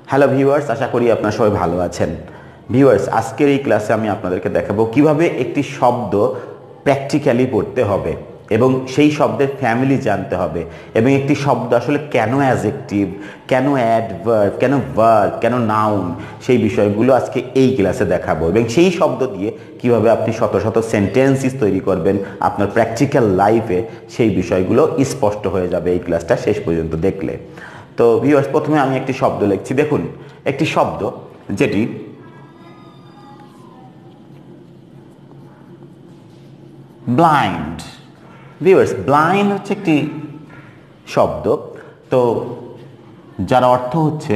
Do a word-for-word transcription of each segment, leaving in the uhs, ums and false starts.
Hello viewers, আশা করি আপনারা সবাই ভালো আছেন। ভিউয়ার্স, আজকের এই ক্লাসে আমি আপনাদেরকে দেখাবো কিভাবে একটি শব্দ প্র্যাকটিক্যালি পড়তে হবে এবং সেই শব্দের ফ্যামিলি জানতে হবে এবং একটি শব্দ আসলে কেন অ্যাডজেক্টিভ, কেন অ্যাডভার্ব, কেন ভার্ব, কেন নাউন, সেই বিষয়গুলো আজকে এই ক্লাসে দেখাবো এবং সেই শব্দ দিয়ে কিভাবে আপনি শত শত সেন্টেন্সেস তৈরি করবেন আপনার প্র্যাকটিক্যাল লাইফে, সেই বিষয়গুলো স্পষ্ট হয়ে যাবে এই ক্লাসটা শেষ পর্যন্ত দেখলে। তো ভিউয়ার্স, প্রথমে আমি একটি শব্দ লিখছি। দেখুন, একটি শব্দ যেটি ব্লাইন্ড। ভিউয়ার্স, ব্লাইন্ড হচ্ছে একটি শব্দ, তো যার অর্থ হচ্ছে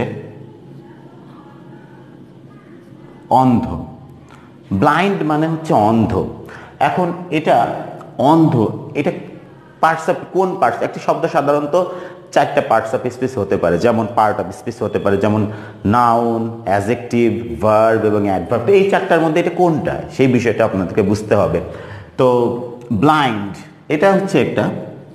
অন্ধ। ব্লাইন্ড মানে হচ্ছে অন্ধ। এখন এটা অন্ধ, এটা পার্টস অফ কোন পার্টস? একটি শব্দ সাধারণত চারটা পার্টস অফ স্পিচ হতে পারে, যেমন পার্ট অফ স্পিচ হতে পারে, যেমন নাউন, অ্যাডজেক্টিভ, ভার্ব এবং অ্যাডভার্ব। তো এই চারটার মধ্যে এটা কোনটা, সেই বিষয়টা আপনাদেরকে বুঝতে হবে। তো ব্লাইন্ড এটা হচ্ছে একটা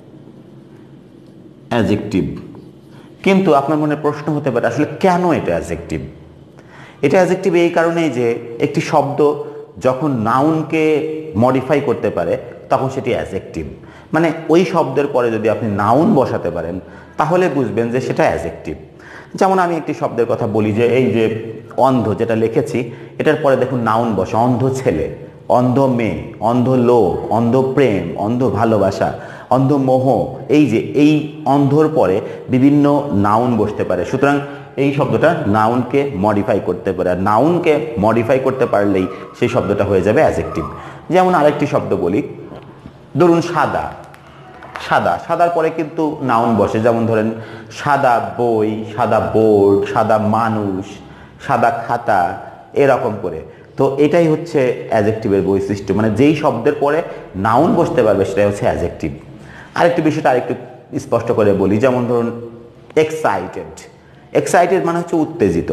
অ্যাডজেক্টিভ, কিন্তু আপনার মনে প্রশ্ন হতে পারে আসলে কেন এটা অ্যাডজেক্টিভ? এটা অ্যাডজেক্টিভ এই কারণেই যে একটি শব্দ যখন নাউনকে মডিফাই করতে পারে তখন সেটি অ্যাডজেক্টিভ। মানে ওই শব্দের পরে যদি আপনি নাউন বসাতে পারেন তাহলে বুঝবেন যে সেটা অ্যাডজেক্টিভ। যেমন আমি একটি শব্দের কথা বলি, যে এই যে অন্ধ যেটা লিখেছি, এটার পরে দেখুন নাউন বসে, অন্ধ ছেলে, অন্ধ মেয়ে, অন্ধ লোক, অন্ধ প্রেম, অন্ধ ভালোবাসা, অন্ধ মোহ। এই যে এই অন্ধর পরে বিভিন্ন নাউন বসতে পারে, সুতরাং এই শব্দটা নাউনকে মডিফাই করতে পারে, আর নাউনকে মডিফাই করতে পারলেই সেই শব্দটা হয়ে যাবে অ্যাডজেক্টিভ। যেমন আরেকটি শব্দ বলি, ধরুন সাদা। সাদা সাদার পরে কিন্তু নাউন বসে, যেমন ধরেন সাদা বই, সাদা বোর্ড, সাদা মানুষ, সাদা খাতা, এরকম করে। তো এটাই হচ্ছে অ্যাডজেক্টিভের বৈশিষ্ট্য, মানে যেই শব্দের পরে নাউন বসতে পারবে সেটাই হচ্ছে অ্যাডজেক্টিভ। আরেকটি বিষয়টা আরেকটু স্পষ্ট করে বলি, যেমন ধরুন এক্সাইটেড। এক্সাইটেড মানে হচ্ছে উত্তেজিত।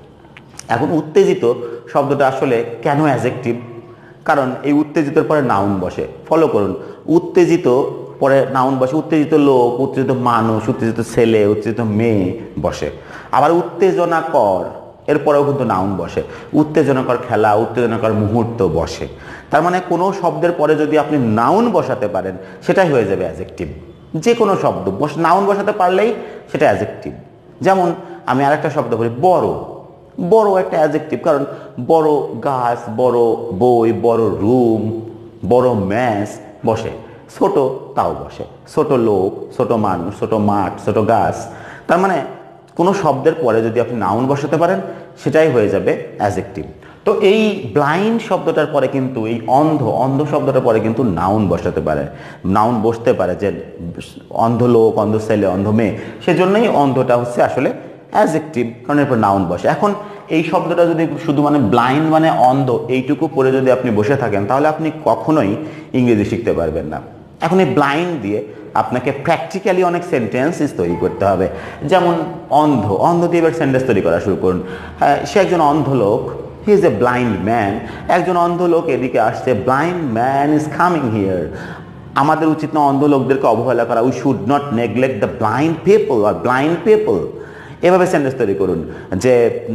এখন উত্তেজিত শব্দটা আসলে কেন অ্যাডজেক্টিভ? কারণ এই উত্তেজিতর পরে নাউন বসে। ফলো করুন, উত্তেজিত পরে নাউন বসে, উত্তেজিত লোক, উত্তেজিত মানুষ, উত্তেজিত ছেলে, উত্তেজিত মেয়ে বসে। আবার উত্তেজনাকর এরপরেও কিন্তু নাউন বসে, উত্তেজনাকর খেলা, উত্তেজনাকর মুহূর্ত বসে। তার মানে কোনো শব্দের পরে যদি আপনি নাউন বসাতে পারেন সেটাই হয়ে যাবে অ্যাডজেক্টিভ। যে কোনো শব্দ নাউন বসাতে পারলেই সেটা অ্যাডজেক্টিভ। যেমন আমি আরেকটা শব্দ বলি, বড়। বড় একটা অ্যাডজেক্টিভ, কারণ বড় গাছ, বড় বই, বড় রুম, বড় ম্যাচ বসে। ছোট তাও বসে, ছোট লোক, ছোট মানুষ, ছোট মাঠ, ছোট গাছ। তার মানে কোনো শব্দের পরে যদি আপনি নাউন বসাতে পারেন সেটাই হয়ে যাবে অ্যাডজেক্টিভ। তো এই ব্লাইন্ড শব্দটার পরে কিন্তু এই অন্ধ অন্ধ শব্দটার পরে কিন্তু নাউন বসাতে পারে, নাউন বসতে পারে, যে অন্ধ লোক, অন্ধ ছেলে, অন্ধ মেয়ে, সেজন্যই অন্ধটা হচ্ছে আসলে অ্যাডজেক্টিভ, কারণ এরপর নাউন বসে। এখন এই শব্দটা যদি শুধু মানে ব্লাইন্ড মানে অন্ধ এইটুকু পরে যদি আপনি বসে থাকেন তাহলে আপনি কখনোই ইংরেজি শিখতে পারবেন না। এখন এই ব্লাইন্ড দিয়ে আপনাকে প্র্যাকটিক্যালি অনেক সেন্টেন্সেস তৈরি করতে হবে। যেমন অন্ধ, অন্ধ দিয়ে এবার সেন্টেন্স তৈরি করা শুরু করুন। সে একজন অন্ধ লোক, he is a blind man. একজন অন্ধ লোক এদিকে আসছে, blind man is coming here. আমাদের উচিত না অন্ধ লোকদেরকে অবহেলা করা, we should not neglect the blind people আর ব্লাইন্ড পিপল। এভাবে সেন্টেন্স তৈরি করুন যে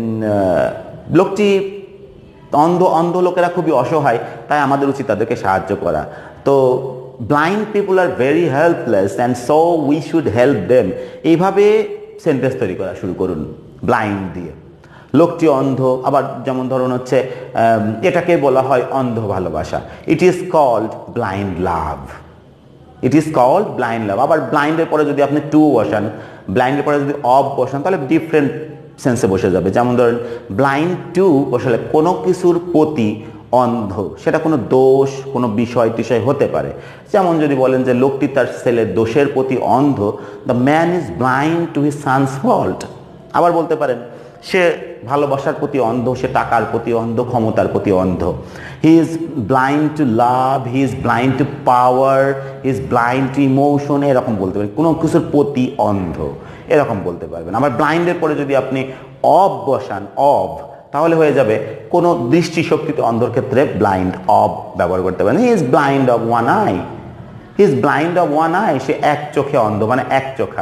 লোকটি অন্ধ, অন্ধ লোকেরা খুবই অসহায়, তাই আমাদের উচিত তাদেরকে সাহায্য করা। তো blind people are very helpless and so we should help them. এইভাবে সেন্টেন্স তৈরি করা শুরু করুন ব্লাইন্ড দিয়ে। লোকটি অন্ধ, আবার যেমন ধরুন হচ্ছে এটাকে বলা হয় অন্ধ ভালোবাসা। It is called blind love. It is called blind love. আবার ব্লাইন্ডের পরে যদি আপনি টু বসান, ব্লাইন্ডের পরে যদি অফ বসান তাহলে ডিফারেন্ট সেন্সে বসে যাবে। যেমন ধরেন ব্লাইন্ড টু বসালে কোনো কিছুর প্রতি অন্ধ, সেটা কোনো দোষ, কোনো বিষয় টিষয় হতে পারে। যেমন যদি বলেন যে লোকটি তার ছেলের দোষের প্রতি অন্ধ, the man is blind to his son's fault. আবার বলতে পারেন সে ভালোবাসার প্রতি অন্ধ, সে টাকার প্রতি অন্ধ, ক্ষমতার প্রতি অন্ধ। He is blind to love, he is blind to power, he is blind to emotion, এরকম বলতে পারেন। কোনো কিছুর প্রতি অন্ধ এরকম বলতে পারবেন। আবার ব্লাইন্ডের পরে যদি আপনি অব বসান, অব, তাহলে হয়ে যাবে কোনো দৃষ্টিশক্তিতে অন্ধর ক্ষেত্রে ব্লাইন্ড অব ব্যবহার করতে পারেন। He is blind of one eye, he is blind of one eye, সে এক চোখে অন্ধ, মানে এক চোখা।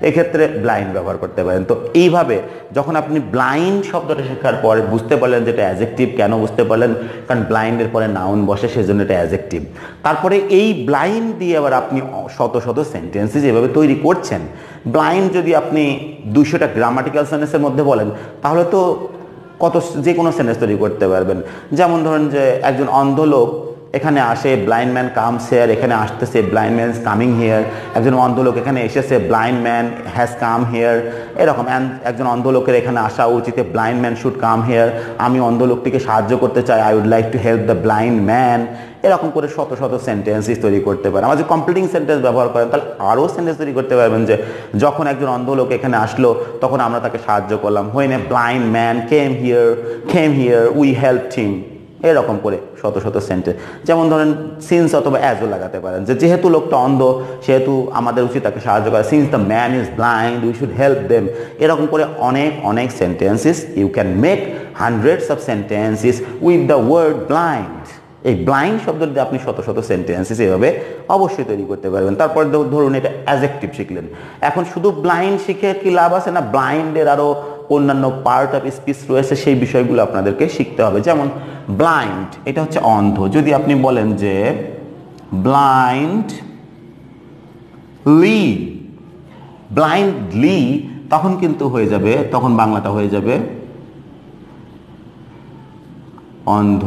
এক্ষেত্রে ব্লাইন্ড ব্যবহার করতে পারেন। তো এইভাবে যখন আপনি ব্লাইন্ড শব্দটা শেখার পরে বুঝতে পারলেন যে এটা অ্যাডজেক্টিভ, কেন বুঝতে পারলেন? কারণ ব্লাইন্ডের পরে নাউন বসে, সেজন্য এটা অ্যাডজেক্টিভ। তারপরে এই ব্লাইন্ড দিয়ে আবার আপনি শত শত সেন্টেন্সেস এভাবে তৈরি করছেন। ব্লাইন্ড যদি আপনি দুইশোটা গ্রামাটিক্যাল সেন্টেন্সের মধ্যে বলেন তাহলে তো কত যে কোনো সেন্টেন্স তৈরি করতে পারবেন। যেমন ধরেন যে একজন অন্ধ লোক এখানে আসে, ব্লাইন্ড ম্যান কামস হেয়ার, এখানে আসতেছে blind man is coming here. একজন অন্ধ লোক এখানে এসেছে, blind man has come here. এরকম একজন অন্ধ লোকের এখানে আসা উচিত, blind man should come here. আমি অন্ধ লোকটিকে সাহায্য করতে চাই, I would like to help the blind man. এরকম করে শত শত সেন্টেন্সেস তৈরি করতে পারেন। আমার যে কমপ্লিটিং সেন্টেন্স ব্যবহার করেন তাহলে আরও সেন্টেন্স তৈরি করতে পারবেন যে যখন একজন অন্ধ লোক এখানে আসলো তখন আমরা তাকে সাহায্য করলাম। When a blind man came here came here we helped him. এরকম করে শত শত সেন্টেন্স, যেমন ধরেন সিন্স অথবা অ্যাজও লাগাতে পারেন যে যেহেতু লোকটা অন্ধ সেহেতু আমাদের উচিত তাকে সাহায্য করা। Since the man is blind we should help them. এরকম করে অনেক অনেক sentences you can make hundreds of sentences with the word blind. এই ব্লাইন্ড শব্দ দিয়ে আপনি শত শত সেন্টেন্সেস এভাবে অবশ্যই তৈরি করতে পারবেন। তারপরে ধরুন এটা অ্যাডজেক্টিভ শিখলেন, এখন শুধু ব্লাইন্ড শিখে কি লাভ আছে? না, ব্লাইন্ডের আরও অন্যান্য পার্ট অফ স্পিচ রয়েছে, সেই বিষয়গুলো আপনাদেরকে শিখতে হবে। যেমন ব্লাইন্ড এটা হচ্ছে অন্ধ। যদি আপনি বলেন যে ব্লাইন্ড লি ব্লাইন্ডলি, তখন কিন্তু হয়ে যাবে, তখন বাংলাটা হয়ে যাবে অন্ধ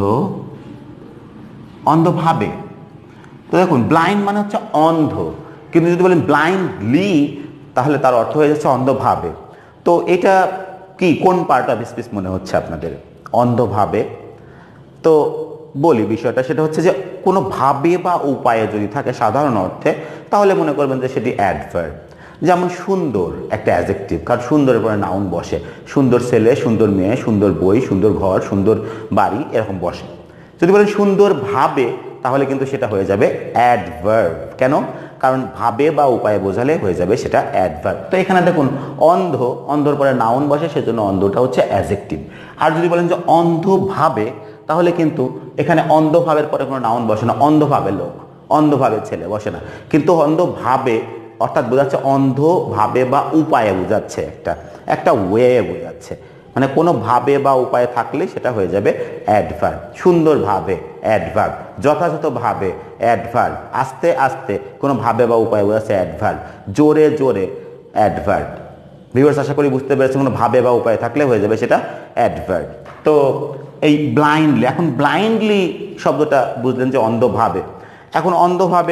অন্ধভাবে। তো দেখুন ব্লাইন্ড মানে হচ্ছে অন্ধ, কিন্তু যদি বলেন ব্লাইন্ডলি তাহলে তার অর্থ হয়ে যাচ্ছে অন্ধভাবে। তো এটা কি কোন পার্ট অফ স্পিচ মনে হচ্ছে আপনাদের? অন্ধভাবে। তো বলি বিষয়টা, সেটা হচ্ছে যে কোনো ভাবে বা উপায়ে যদি থাকে সাধারণ অর্থে তাহলে মনে করবেন যে সেটি অ্যাডভার্ব। যেমন সুন্দর একটা অ্যাডজেক্টিভ, কারণ সুন্দরের পরে নাউন বসে। সুন্দর ছেলে, সুন্দর মেয়ে, সুন্দর বই, সুন্দর ঘর, সুন্দর বাড়ি, এরকম বসে। যদি বলেন সুন্দর ভাবে তাহলে কিন্তু সেটা হয়ে যাবে অ্যাডভার্ব। কেন? কারণ ভাবে বা উপায়ে বোঝালে হয়ে যাবে সেটা অ্যাডভার্ব। তো এখানে দেখুন অন্ধ, অন্ধর পরে নাউন বসে, সেজন্য অন্ধটা হচ্ছে অ্যাডজেক্টিভ। আর যদি বলেন যে অন্ধভাবে তাহলে কিন্তু এখানে অন্ধভাবের পরে কোনো নাউন বসে না, অন্ধভাবে লোক, অন্ধভাবে ছেলে বসে না, কিন্তু অন্ধভাবে অর্থাৎ বোঝাচ্ছে অন্ধভাবে বা উপায়ে বোঝাচ্ছে, একটা একটা ওয়ে বোঝাচ্ছে। মানে কোনো ভাবে বা উপায়ে থাকলে সেটা হয়ে যাবে অ্যাডভার্ব। সুন্দরভাবে অ্যাডভার্ব, যথাযথভাবে অ্যাডভার্ব, আস্তে আস্তে কোনো ভাবে বা উপায়ে বোঝাচ্ছে অ্যাডভার্ব, জোরে জোরে অ্যাডভার্ব। ভিউয়ার্স আশা করি বুঝতে পেরেছেন, কোনো ভাবে বা উপায়ে থাকলে হয়ে যাবে সেটা অ্যাডভার্ব। তো এই ব্লাইন্ডলি, এখন ব্লাইন্ডলি শব্দটা বুঝলেন যে অন্ধভাবে। এখন অন্ধভাবে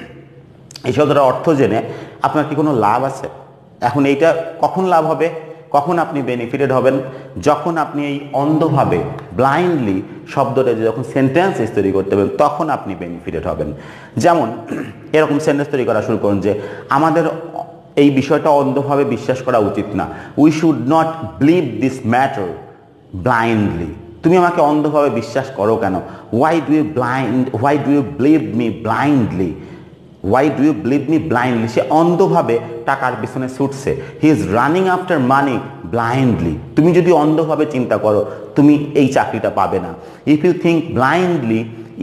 এই শব্দটার অর্থ জেনে আপনার কি কোনো লাভ আছে? এখন এইটা কখন লাভ হবে, কখন আপনি বেনিফিটেড হবেন? যখন আপনি এই অন্ধভাবে ব্লাইন্ডলি শব্দটা যখন সেন্টেন্সেস তৈরি করতে পারবেন তখন আপনি বেনিফিটেড হবেন। যেমন এরকম সেন্টেন্স তৈরি করা শুরু করুন যে আমাদের এই বিষয়টা অন্ধভাবে বিশ্বাস করা উচিত না। We should not believe this matter blindly. তুমি আমাকে অন্ধভাবে বিশ্বাস করো কেন? Why do you blind why do you believe me blindly why do you believe me blindly. সে অন্ধভাবে টাকার পিছনে ছুটছে। He is running after money blindly. তুমি যদি অন্ধভাবে চিন্তা করো তুমি এই চাকরিটা পাবে না। If you think blindly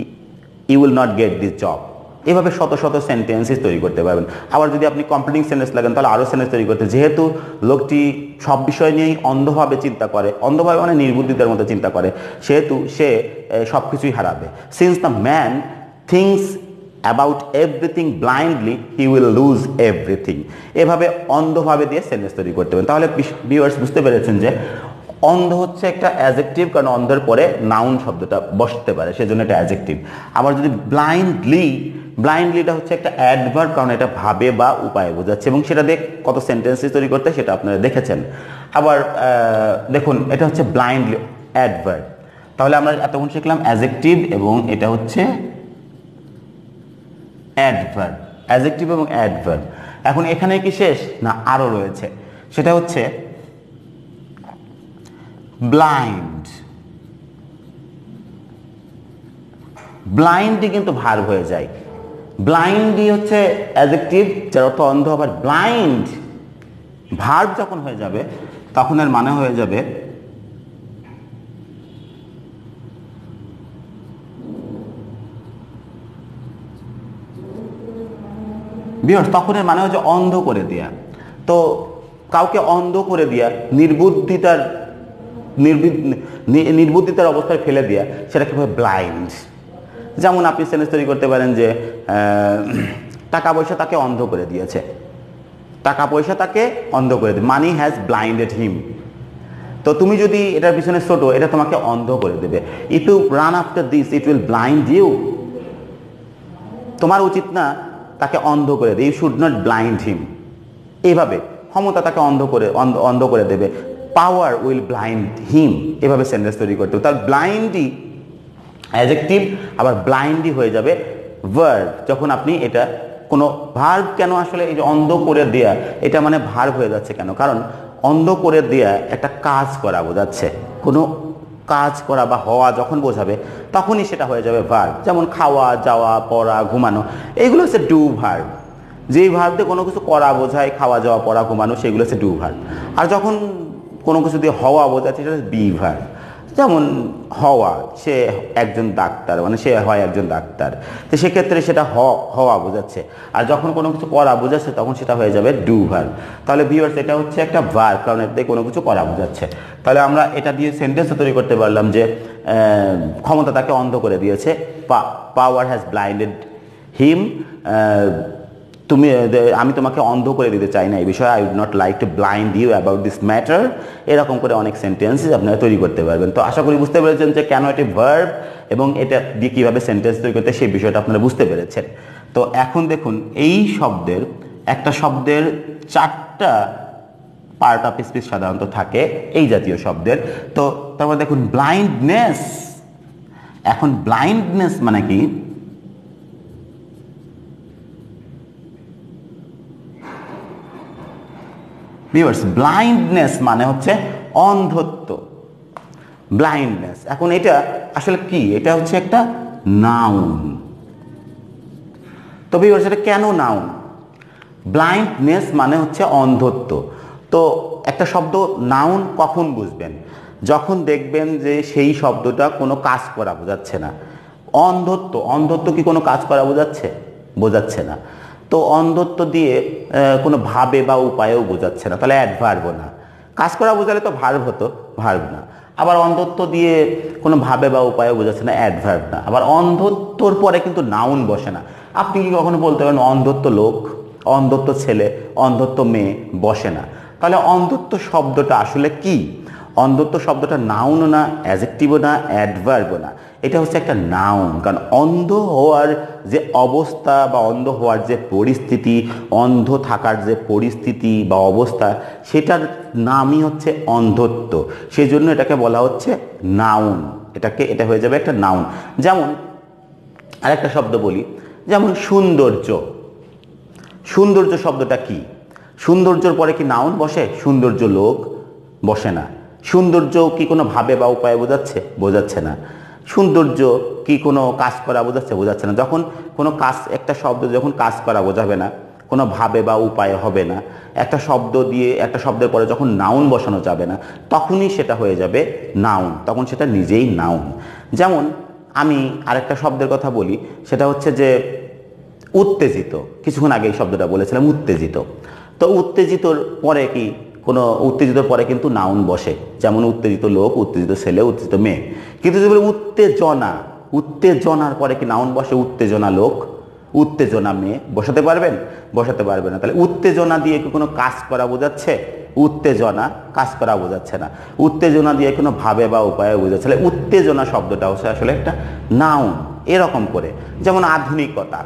you will not get this job. এভাবে শত শত সেন্টেন্সেস তৈরি করতে পারবেন। আবার যদি আপনি কমপ্লিটিং সেন্টেন্স লাগেন তাহলে আরও সেন্টেন্স তৈরি করতে, যেহেতু লোকটি সব বিষয় নিয়েই অন্ধভাবে চিন্তা করে, অন্ধভাবে মানে নির্বুদ্ধিতার মতো চিন্তা করে, সেহেতু সে সব কিছুই হারাবে। Since the man thinks about everything blindly he will lose everything. এভাবে অন্ধভাবে দিয়ে সেন্টেন্স তৈরি করতে পারেন। তাহলে ভিউয়ার্স বুঝতে পেরেছেন যে অন্ধ হচ্ছে একটা অ্যাডজেক্টিভ, কারণ অন্ধের পরে নাউন শব্দটা বসতে পারে, সেজন্য এটা অ্যাডজেক্টিভ। আবার যদি ব্লাইন্ডলি, ব্লাইন্ডলিটা হচ্ছে একটা অ্যাডভার্ব, কারণ এটা ভাবে বা উপায়ে বোঝাচ্ছে, এবং সেটা দিয়ে কত সেন্টেন্সেস তৈরি করতে সেটা আপনারা দেখেছেন। আবার দেখুন এটা হচ্ছে ব্লাইন্ডলি অ্যাডভার্ব। তাহলে আমরা এতক্ষণ শিখলাম অ্যাডজেক্টিভ এবং এটা হচ্ছে অ্যাডভার্ব, অ্যাডজেক্টিভ এবং অ্যাডভার্ব। এখন এখানে কি শেষ? না, আরও রয়েছে। সেটা হচ্ছে ব্লাইন্ড। ব্লাইন্ডই কিন্তু ভার্ব হয়ে যায়। ব্লাইন্ডই হচ্ছে অ্যাডজেক্টিভ যার অর্থ অন্ধ, আবার ব্লাইন্ড ভার্ব যখন হয়ে যাবে তখন এর মানে হয়ে যাবে ভিউয়ার্স, তখন এর মানে হচ্ছে অন্ধ করে দেয়া। তো কাউকে অন্ধ করে দেওয়া, নির্বুদ্ধিতার নির্বুদ্ধিতার অবস্থায় ফেলে দেওয়া, সেটাকে বলে ব্লাইন্ড। যেমন আপনি সেন্টেন্স তৈরি করতে পারেন যে টাকা পয়সা তাকে অন্ধ করে দিয়েছে, টাকা পয়সা তাকে অন্ধ করে দেবে, মানি হ্যাজ ব্লাইন্ডেড হিম। তো তুমি যদি এটার পিছনে ছোটো, এটা তোমাকে অন্ধ করে দেবে। If you run after this it will blind you. তোমার উচিত না তাকে অন্ধ করে দেবে, you should not blind him. এইভাবে ক্ষমতা তাকে অন্ধ করে অন্ধ করে দেবে, পাওয়ার উইল ব্লাইন্ড হিম। এভাবে সেন্টেন্স তৈরি করতে হবে। তার ব্লাইন্ডই অ্যাডজেক্টিভ, আবার ব্লাইন্ডই হয়ে যাবে ভার্ব যখন আপনি এটা কোনো ভার্ব। কেন আসলে এই যে অন্ধ করে দেয়া, এটা মানে ভার্ব হয়ে যাচ্ছে কেন? কারণ অন্ধ করে দেয়া একটা কাজ করা বোঝাচ্ছে, কোনো কাজ করা বা হওয়া যখন বোঝাবে তখনই সেটা হয়ে যাবে ভার্ব। যেমন খাওয়া, যাওয়া, পড়া, ঘুমানো, এইগুলো হচ্ছে ডু ভার্ব। যেই ভার্বতে কোনো কিছু করা বোঝায়, খাওয়া, যাওয়া, পড়া, ঘুমানো, সেগুলো হচ্ছে ডু ভার্ব। আর যখন কোনো কিছু দিয়ে হওয়া বোঝাচ্ছে সেটা হচ্ছে বি ভার্ব। যেমন হওয়া, সে একজন ডাক্তার, মানে সে হয় একজন ডাক্তার, তো সেক্ষেত্রে সেটা হওয়া বোঝাচ্ছে। আর যখন কোনো কিছু করা বোঝাচ্ছে তখন সেটা হয়ে যাবে ডু ভার্ব। তাহলে ভিউয়ার্স, এটা হচ্ছে একটা ভার্ব, কারণ এতে কোনো কিছু করা বোঝাচ্ছে। তাহলে আমরা এটা দিয়ে সেন্টেন্স তৈরি করতে পারলাম যে ক্ষমতা তাকে অন্ধ করে দিয়েছে, পাওয়ার হ্যাজ ব্লাইন্ডেড হিম। তুমি আমি তোমাকে অন্ধ করে দিতে চাই না এই বিষয়ে, I would not like to blind you about this matter. এরকম করে অনেক সেন্টেন্সেস আপনারা তৈরি করতে পারবেন। তো আশা করি বুঝতে পেরেছেন যে কেন এটি ভার্ব এবং এটা দিয়ে কীভাবে সেন্টেন্স তৈরি করতে, সেই বিষয়টা আপনারা বুঝতে পেরেছেন। তো এখন দেখুন, এই শব্দের একটা শব্দের চারটা পার্ট অফ স্পিচ সাধারণত থাকে এই জাতীয় শব্দের। তো তারপর দেখুন ব্লাইন্ডনেস। এখন ব্লাইন্ডনেস মানে কি? ভিউয়ার্স, ব্লাইন্ডনেস মানে হচ্ছে অন্ধত্ব, ব্লাইন্ডনেস। এখন এটা আসলে কি? এটা হচ্ছে একটা নাউন। তো ভিউয়ার্স, এটা কেন নাউন? ব্লাইন্ডনেস মানে হচ্ছে অন্ধত্ব। তো একটা শব্দ নাউন কখন বুঝবেন? যখন দেখবেন যে সেই শব্দটা কোনো কাজ করা বোঝাচ্ছে না। অন্ধত্ব, অন্ধত্ব কি কোনো কাজ করা বোঝাচ্ছে? বোঝাচ্ছে না। তো অন্ধত্ব দিয়ে কোনো ভাবে বা উপায়েও বোঝাচ্ছে না, তাহলে অ্যাডভার্বও না। কাজ করা বোঝালে তো ভার্ব হতো, ভার্ব না। আবার অন্ধত্ব দিয়ে কোনো ভাবে বা উপায়েও বোঝাচ্ছে না, অ্যাডভার্ব না। আবার অন্ধত্বর পরে কিন্তু নাউন বসে না। আপনি কি কখনো বলতে পারেন অন্ধত্ব লোক, অন্ধত্ব ছেলে, অন্ধত্ব মেয়ে? বসে না। তাহলে অন্ধত্ব শব্দটা আসলে কি? অন্ধত্ব শব্দটা নাউনও না, অ্যাডজেক্টিভও না, অ্যাডভার্বও না। এটা হচ্ছে একটা নাউন। কারণ অন্ধ হওয়ার যে অবস্থা বা অন্ধ হওয়ার যে পরিস্থিতি, অন্ধ থাকার যে পরিস্থিতি বা অবস্থা, সেটার নামই হচ্ছে অন্ধত্ব। সেই জন্য এটাকে বলা হচ্ছে নাউন। এটাকে এটা হয়ে যাবে একটা নাউন। যেমন আরেকটা শব্দ বলি, যেমন সৌন্দর্য। সৌন্দর্য শব্দটা কি? সৌন্দর্যর পরে কি নাউন বসে? সৌন্দর্য লোক? বসে না। সৌন্দর্য কি কোনো ভাবে বা উপায়ে বোঝাচ্ছে? বোঝাচ্ছে না। সৌন্দর্য কি কোনো কাজ করা বোঝাচ্ছে? বোঝাচ্ছে না। যখন কোনো কাজ, একটা শব্দ যখন কাজ করা বোঝাবে না, কোনো ভাবে বা উপায়ে হবে না, একটা শব্দ দিয়ে একটা শব্দের পরে যখন নাউন বসানো যাবে না, তখনই সেটা হয়ে যাবে নাউন। তখন সেটা নিজেই নাউন। যেমন আমি আরেকটা শব্দের কথা বলি, সেটা হচ্ছে যে উত্তেজিত। কিছুক্ষণ আগে এই শব্দটা বলেছিলাম, উত্তেজিত। তো উত্তেজিতর পরে কি কোনো, উত্তেজিতর পরে কিন্তু নাউন বসে। যেমন উত্তেজিত লোক, উত্তেজিত ছেলে, উত্তেজিত মেয়ে। কিন্তু যদি বলি উত্তেজনা, উত্তেজনার পরে কি নাউন বসে? উত্তেজনা লোক, উত্তেজনা মেয়ে। বসাতে পারবেন? বসাতে পারবে না। তাহলে উত্তেজনা দিয়ে কি কোনো কাজ করা বোঝাচ্ছে? উত্তেজনা কাজ করা বোঝাচ্ছে না। উত্তেজনা দিয়ে কোনো ভাবে বা উপায়ে বোঝাচ্ছে। তাহলে উত্তেজনা শব্দটা হচ্ছে আসলে একটা নাউন। এরকম করে যেমন আধুনিকতা,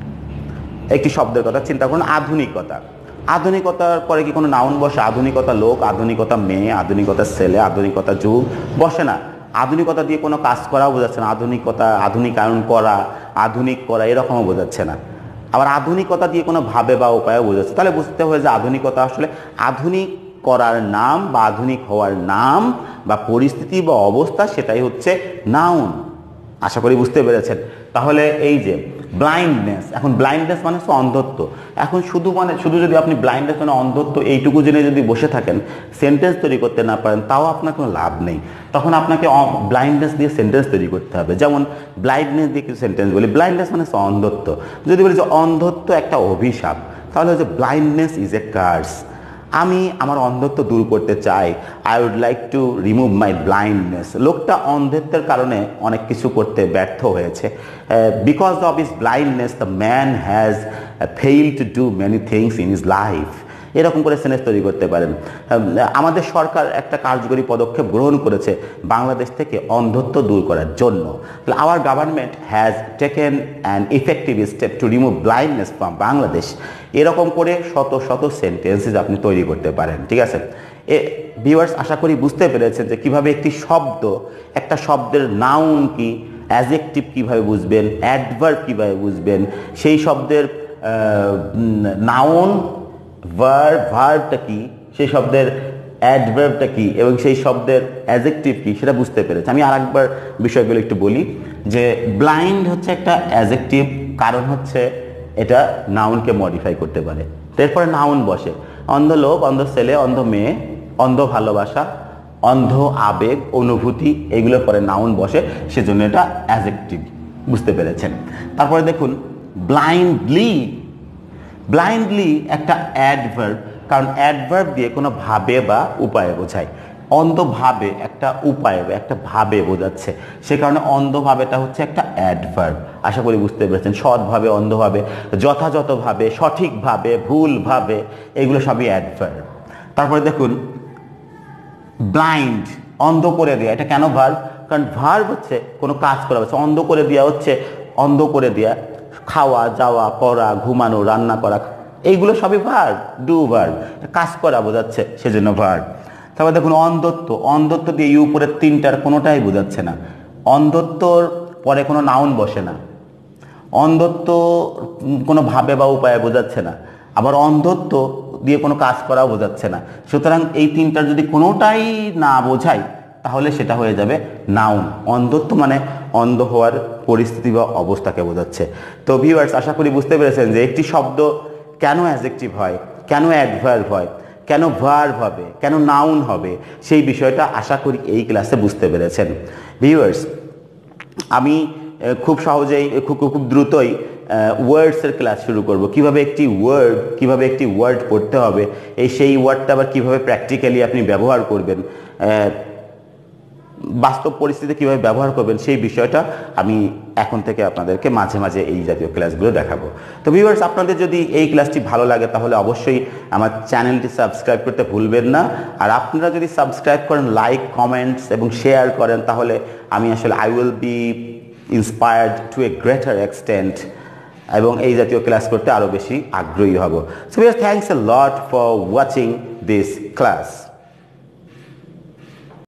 একটি শব্দের কথা চিন্তা করুন, আধুনিকতা। আধুনিকতার পরে কি কোনো নাউন বসে? আধুনিকতা লোক, আধুনিকতা মেয়ে, আধুনিকতা ছেলে, আধুনিকতা যুগ? বসে না। আধুনিকতা দিয়ে কোনো কাজ করাও বোঝাচ্ছে না। আধুনিকতা, আধুনিকায়ন করা, আধুনিক করা, এরকমও বোঝাচ্ছে না। আবার আধুনিকতা দিয়ে কোনো ভাবে বা উপায়ও বোঝাচ্ছে। তাহলে বুঝতে হবে যে আধুনিকতা আসলে আধুনিক করার নাম বা আধুনিক হওয়ার নাম বা পরিস্থিতি বা অবস্থা, সেটাই হচ্ছে নাউন। আশা করি বুঝতে পেরেছেন। তাহলে এই যে ব্লাইন্ডনেস, এখন ব্লাইন্ডনেস মানে হচ্ছে অন্ধত্ব। এখন শুধু মানে শুধু যদি আপনি ব্লাইন্ডনেস মানে অন্ধত্ব এইটুকু জেনে যদি বসে থাকেন, সেন্টেন্স তৈরি করতে না পারেন, তাও আপনার কোনো লাভ নেই। তখন আপনাকে ব্লাইন্ডনেস দিয়ে সেন্টেন্স তৈরি করতে হবে। যেমন ব্লাইন্ডনেস দিয়ে কিছু সেন্টেন্স বলি। ব্লাইন্ডনেস মানে হচ্ছে অন্ধত্ব। যদি বলি যে অন্ধত্ব একটা অভিশাপ, তাহলে হচ্ছে ব্লাইন্ডনেস ইজ এ কার্স। আমি আমার অন্ধত্ব দূর করতে চাই, I would like to remove my blindness. লোকটা অন্ধত্বের কারণে অনেক কিছু করতে ব্যর্থ হয়েছে। Because of his blindness the man has fail to do many things in his life. এরকম করে সেন্টেন্স তৈরি করতে পারেন। আমাদের সরকার একটা কার্যকরী পদক্ষেপ গ্রহণ করেছে বাংলাদেশ থেকে অন্ধত্ব দূর করার জন্য। Our government has taken an effective step to remove blindness from Bangladesh. এরকম করে শত শত সেন্টেন্সেস আপনি তৈরি করতে পারেন, ঠিক আছে। এ ভিউয়ার্স, আশা করি বুঝতে পেরেছেন যে কিভাবে একটি শব্দ, একটা শব্দের নাউন কি, অ্যাডজেক্টিভ কিভাবে বুঝবেন, অ্যাডভার্ব কিভাবে বুঝবেন, সেই শব্দের নাউন ভার্ব ভার্বটা কি, সেই শব্দের অ্যাডভার্বটা কি এবং সেই শব্দের অ্যাডজেক্টিভ কি সেটা বুঝতে পেরেছে। আমি আরেকবার বিষয়গুলো একটু বলি যে ব্লাইন্ড হচ্ছে একটা অ্যাডজেক্টিভ, কারণ হচ্ছে এটা নাউনকে মডিফাই করতে পারে। এরপরে নাউন বসে, অন্ধ লোক, অন্ধ ছেলে, অন্ধ মেয়ে, অন্ধ ভালোবাসা, অন্ধ আবেগ, অনুভূতি, এগুলোর পরে নাউন বসে, সেজন্য এটা অ্যাডজেক্টিভ। বুঝতে পেরেছেন? তারপরে দেখুন ব্লাইন্ডলি। ব্লাইন্ডলি একটা অ্যাডভার্ব, কারণ অ্যাডভার্ব দিয়ে কোনো ভাবে বা উপায়ে বোঝায়। অন্ধভাবে একটা উপায়ে বা একটা ভাবে বোঝাচ্ছে, সে কারণে অন্ধভাবেটা হচ্ছে একটা অ্যাডভার্ব। আশা করি বুঝতে পেরেছেন। সৎভাবে, অন্ধভাবে, যথাযথভাবে, সঠিকভাবে, ভুলভাবে, এগুলো সবই অ্যাডভার্ব। তারপরে দেখুন ব্লাইন্ড, অন্ধ করে দেওয়া। এটা কেন ভার্ব? কারণ ভার্ব হচ্ছে কোনো কাজ করা হচ্ছে। অন্ধ করে দেওয়া হচ্ছে, অন্ধ করে দেওয়া, খাওয়া, যাওয়া, পড়া, ঘুমানো, রান্না করা, এইগুলো সবই ভার্ব, ডু ভার্ব, কাজ করা বোঝাচ্ছে, সেজন্য ভার্ব। তারপর দেখুন অন্ধত্ব। অন্ধত্ব দিয়ে এই উপরের তিনটার কোনোটাই বোঝাচ্ছে না। অন্ধত্বর পরে কোনো নাউন বসে না, অন্ধত্ব কোনো ভাবে বা উপায়ে বোঝাচ্ছে না, আবার অন্ধত্ব দিয়ে কোনো কাজ করাও বোঝাচ্ছে না। সুতরাং এই তিনটার যদি কোনোটাই না বোঝায় তাহলে সেটা হয়ে যাবে নাউন। অন্ধত্ব মানে অন্ধ হওয়ার পরিস্থিতি বা অবস্থাকে বোঝাচ্ছে। তো ভিউয়ার্স, আশা করি বুঝতে পেরেছেন যে একটি শব্দ কেন অ্যাডজেক্টিভ হয়, কেন অ্যাডভার্ব হয়, কেন ভার্ব হবে, কেন নাউন হবে, সেই বিষয়টা আশা করি এই ক্লাসে বুঝতে পেরেছেন। ভিউয়ার্স, আমি খুব সহজেই খুব খুব দ্রুতই ওয়ার্ডসের ক্লাস শুরু করব। কিভাবে একটি ওয়ার্ড, কিভাবে একটি ওয়ার্ড পড়তে হবে, এই সেই ওয়ার্ডটা আবার কীভাবে প্র্যাকটিক্যালি আপনি ব্যবহার করবেন, বাস্তব পরিস্থিতিতে কীভাবে ব্যবহার করবেন, সেই বিষয়টা আমি এখন থেকে আপনাদেরকে মাঝে মাঝে এই জাতীয় ক্লাসগুলো দেখাবো। তো ভিউয়ার্স, আপনাদের যদি এই ক্লাসটি ভালো লাগে তাহলে অবশ্যই আমার চ্যানেলটি সাবস্ক্রাইব করতে ভুলবেন না। আর আপনারা যদি সাবস্ক্রাইব করেন, লাইক, কমেন্টস এবং শেয়ার করেন, তাহলে আমি আসলে I will be inspired to a greater extent এবং এই জাতীয় ক্লাস করতে আরও বেশি আগ্রহী হব। So viewers, thanks a lot for watching this class.